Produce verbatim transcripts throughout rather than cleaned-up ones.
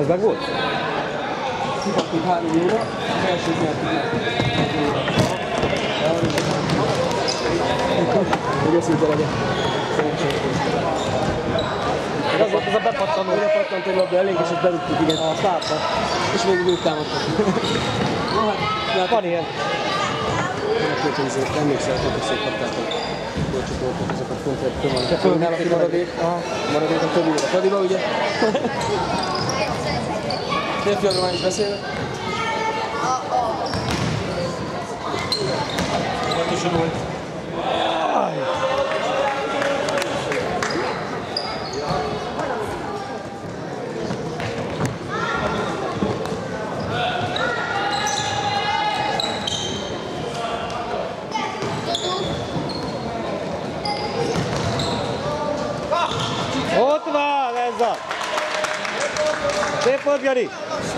Az meg volt? Kihagytuk három óra, az elsőt nyertük meg. Még eszülte legyen. Ez volt az a bepattanó. Oda pattant egy labda elénk, és ezt berúgtuk, igen. Azt láttam. És végül ők támadtak. No hát, van ilyen. Nem még szeretnék, hogy szétkapták a gólcsoportot, azokat konkrét tömön. De fölnál a maradék. Maradék a többi a Fradiba, ugye? Férfiakról már is beszélnek. Ott van, ez az! Szép volt, Gyari!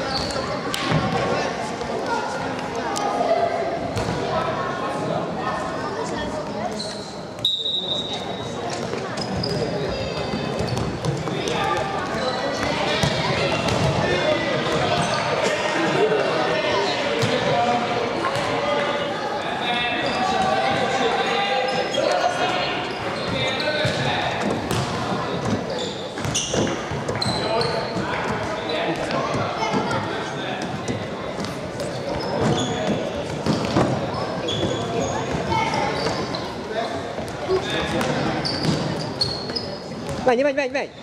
Menj, menj, menj, menj!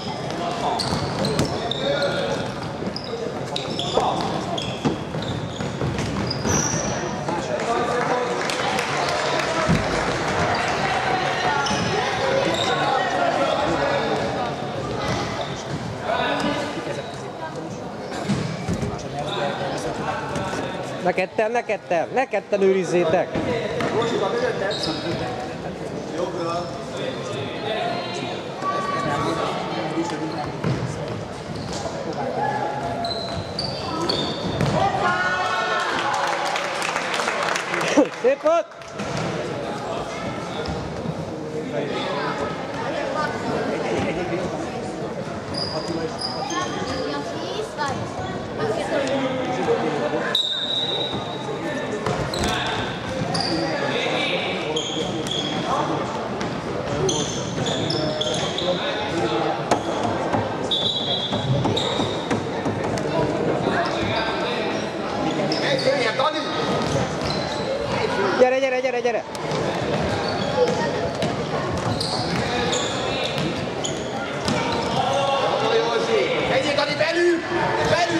Ne ketten, ne ketten, ne ketten őrizzétek! Szép volt! Gyere, gyere, gyere, gyere! Menjél, Dani, belül! Belül!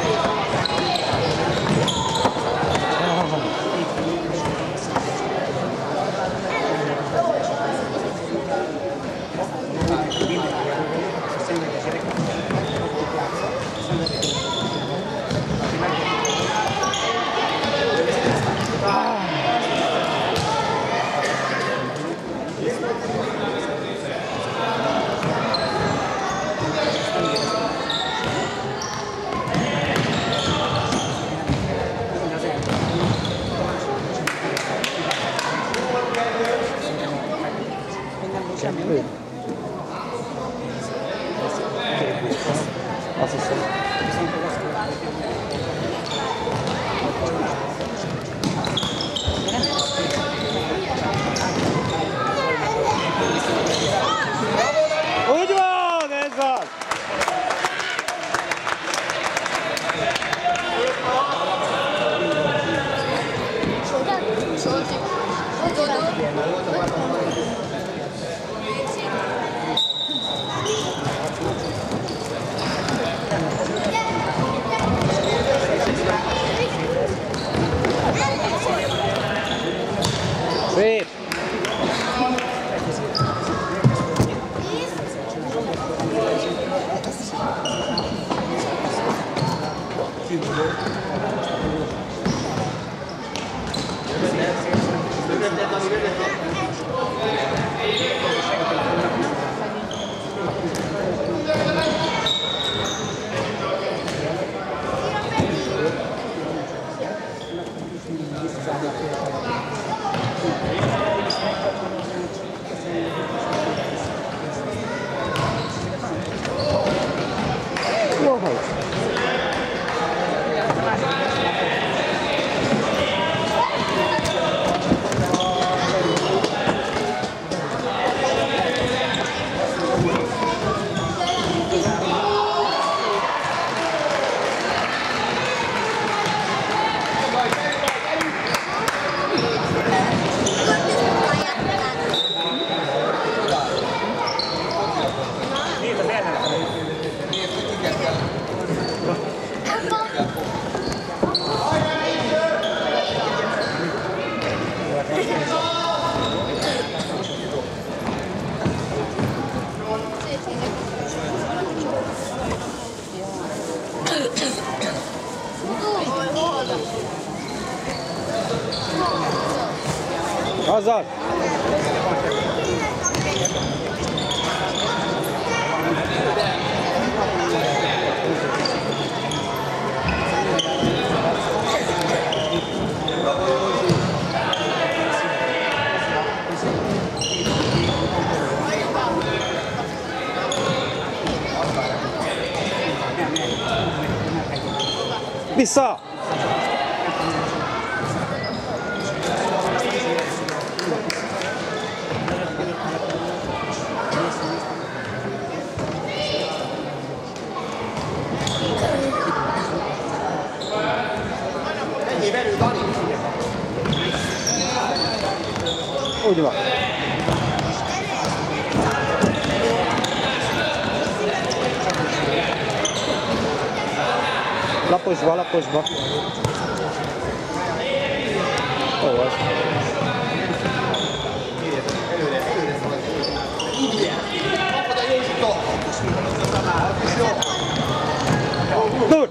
Azt hiszem. Úgy van, ez az! Szép! Jó hely! Azzal! Vissza! Ennyi belül, Dani! Úgy van. Laposba, laposba. Ó, az. Előre, előre szalad. Így ilyen. Kapod a Józsitól. Az is jó. Dur!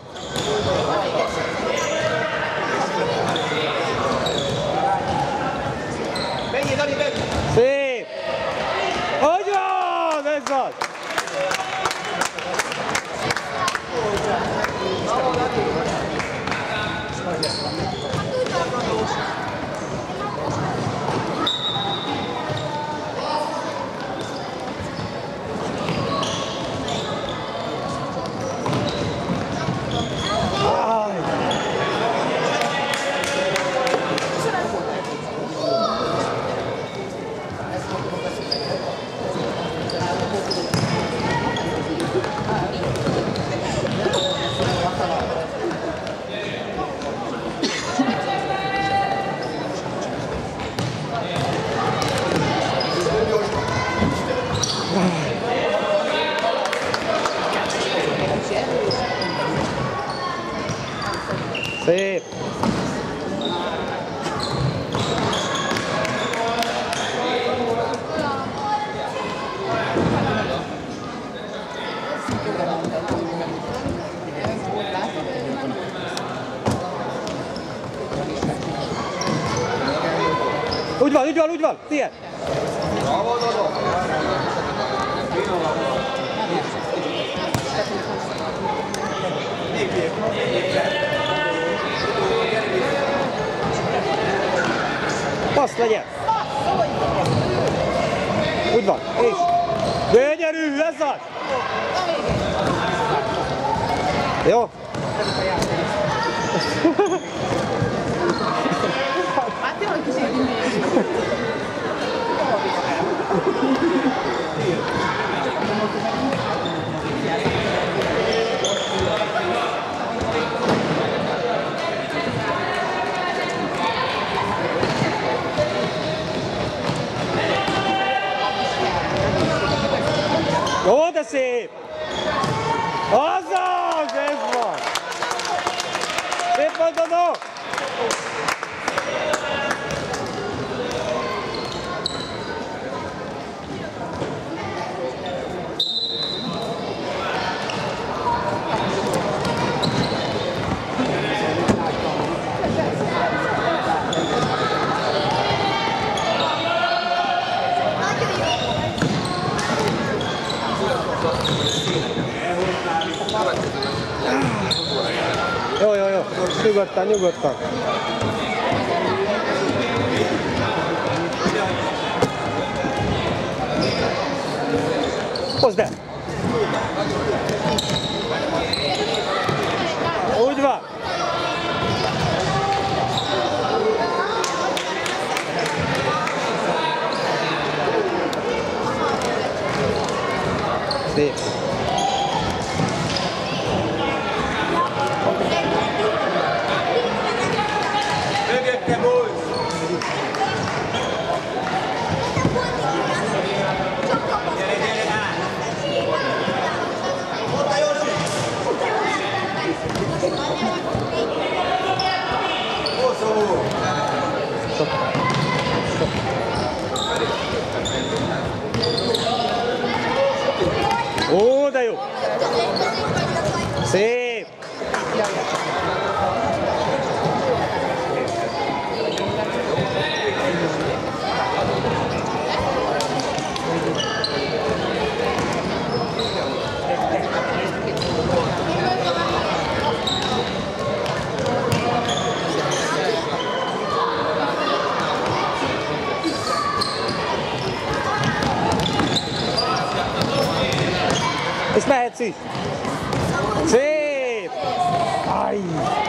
Menjél, Dani, belül! Szép! Hogy van? Ez az! Szép! Úgy van, úgy van, úgy van! Tiéd! Passz legyen! Úgy van, és! Gyönyörű, ez az! Jó? Jó, de szép! Azaz, ez van! Szép volt, Dodó! Jó, jó, jó. Nyugodtan, nyugodtan. Hozd el! Úgy van! Szép! Mögötte volt! Gyere, gyere át! Mondta Józsi! Hosszú! Ó, de jó! Szép! is. Szép! Aj!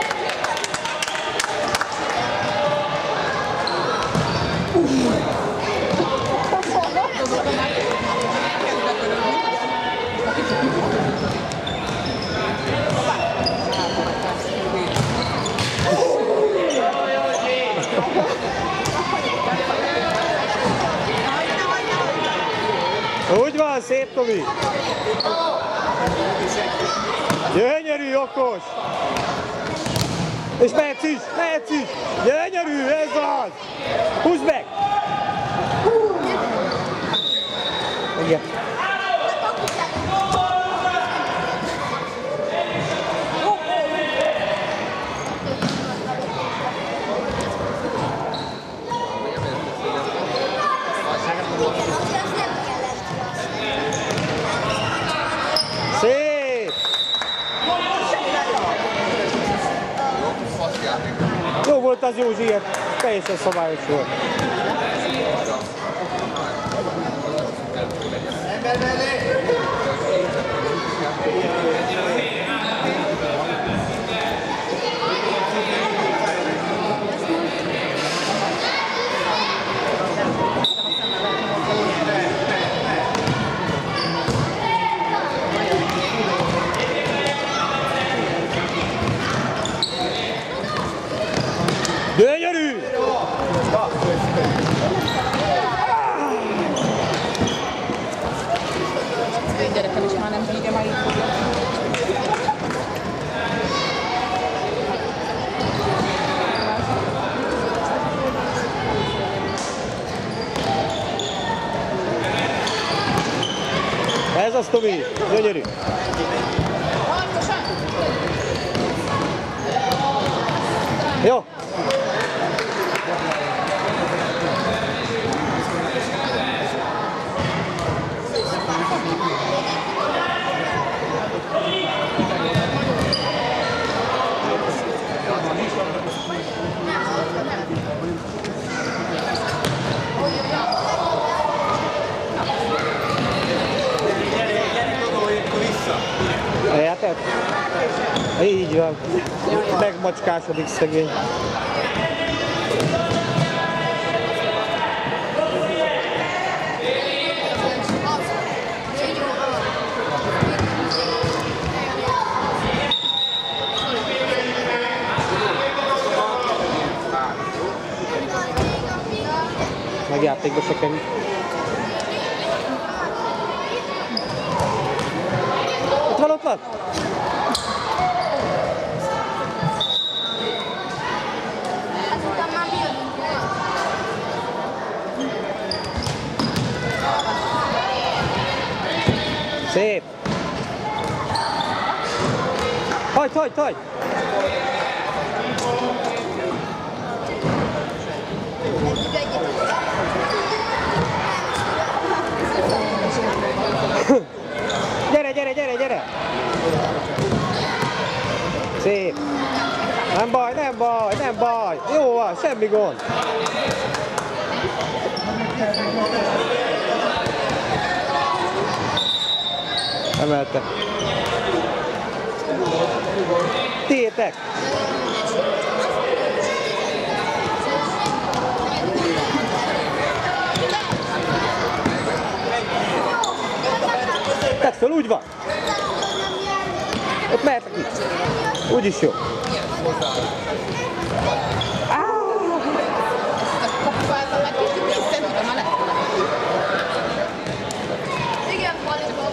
Úgy van, szép Tomi! Gyönyörű, okos! És mehetsz is, mehetsz is! Gyönyörű, ez az! Húzd meg! Igen. Szép! Jó volt az Józsi, ilyen teljesen szabályos volt. Gyönyörű! Gyerekem is már nem bírja majd. Ez az, Tomi! Gyönyörű! Jó! Érted? Így van. Megmacskásodik szegény. Meg játékba se kerül. Ott van, ott van! Szép! Hagyd, hagyd, hagyd! Gyere, gyere, gyere, gyere! Szép! Nem baj, nem baj, nem baj! Jó van, semmi gond! Emelte. Tiétek! Tedd fel, úgy van! Ott mehetek itt. Úgy is jó. Igen, valóban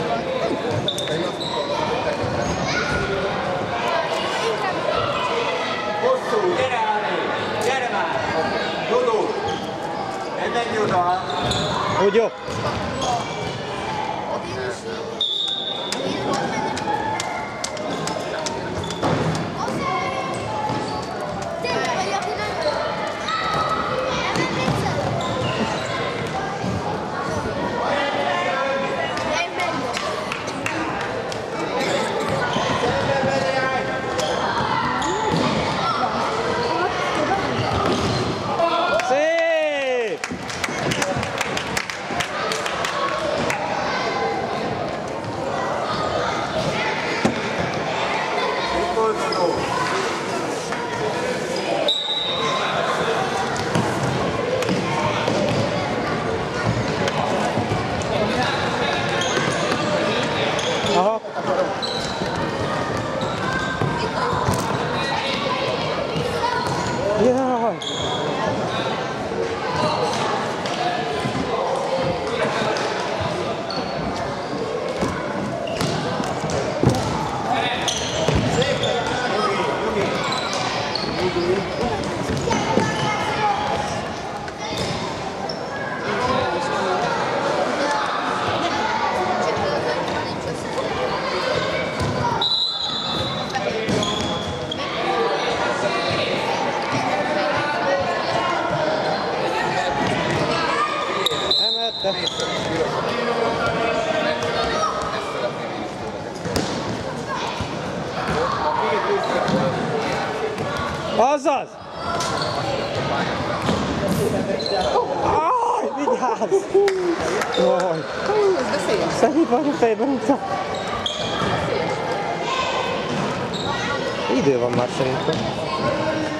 Hosszú, gyere Ári! Gyere már! Dodó! Ne menj oda! Úgy jó. Aha. Jaj. Emette. Azaz! Aj, vigyázz! Jaj! Ez veszélyes. Szerint vagy a fejben utca? Idő van már szerintem.